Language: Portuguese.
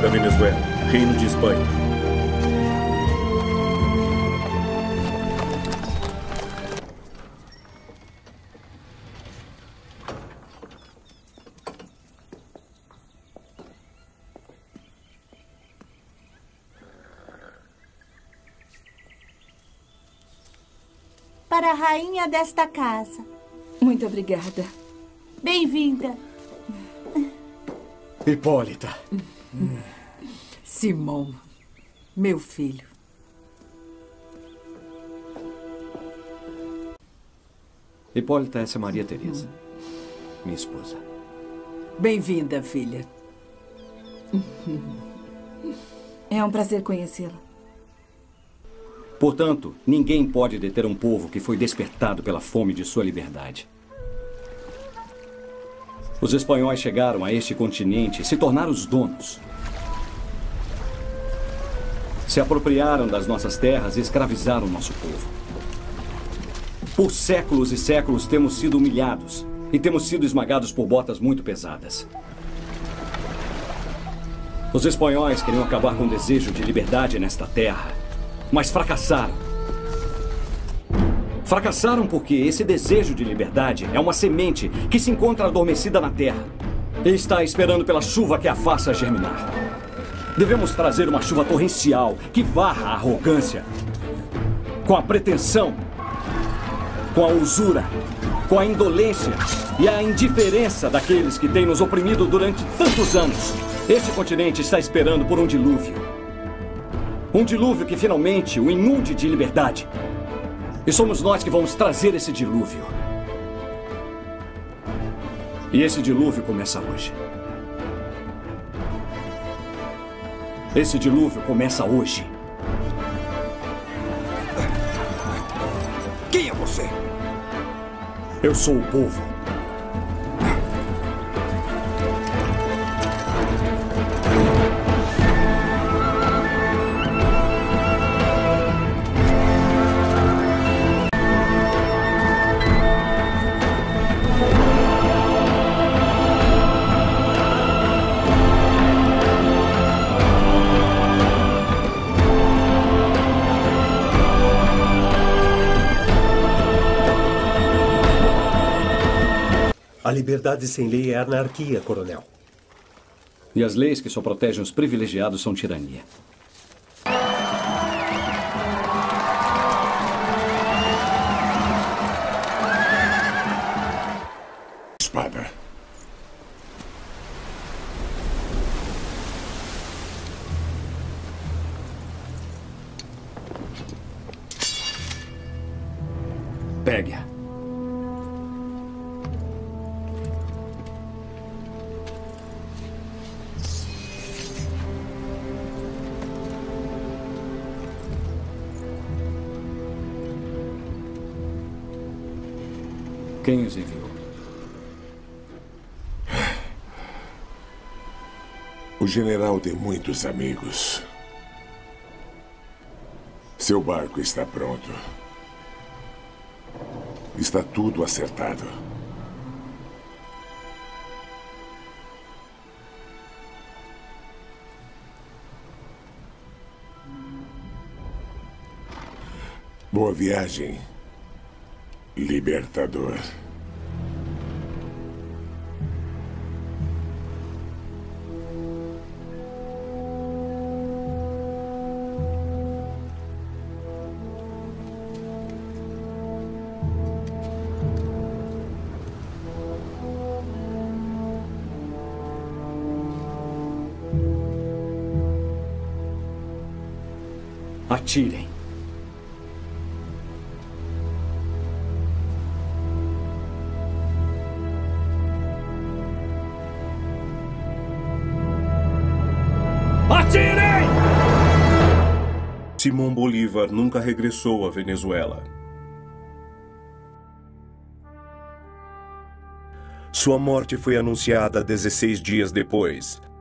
da Venezuela, Reino de Espanha. Para a rainha desta casa. Muito obrigada. Bem-vinda. Hipólita. Simão, meu filho. Hipólita, essa é Maria Teresa, minha esposa. Bem-vinda, filha. É um prazer conhecê-la. Portanto, ninguém pode deter um povo que foi despertado pela fome de sua liberdade. Os espanhóis chegaram a este continente e se tornaram os donos. Se apropriaram das nossas terras e escravizaram nosso povo. Por séculos e séculos temos sido humilhados e temos sido esmagados por botas muito pesadas. Os espanhóis queriam acabar com o desejo de liberdade nesta terra, mas fracassaram. Fracassaram porque esse desejo de liberdade é uma semente que se encontra adormecida na terra e está esperando pela chuva que a faça germinar. Devemos trazer uma chuva torrencial que varra a arrogância, com a pretensão, com a usura, com a indolência e a indiferença daqueles que têm nos oprimido durante tantos anos. Este continente está esperando por um dilúvio. Um dilúvio que finalmente o inunde de liberdade. E somos nós que vamos trazer esse dilúvio. E esse dilúvio começa hoje. Esse dilúvio começa hoje. Quem é você? Eu sou o povo. A liberdade sem lei é anarquia, coronel. E as leis que só protegem os privilegiados são tirania. Espada. Pegue-a. Quem os enviou? O general tem muitos amigos. Seu barco está pronto. Está tudo acertado. Boa viagem, libertador. Atirem. Atirem! Simão Bolívar nunca regressou à Venezuela. Sua morte foi anunciada 16 dias depois.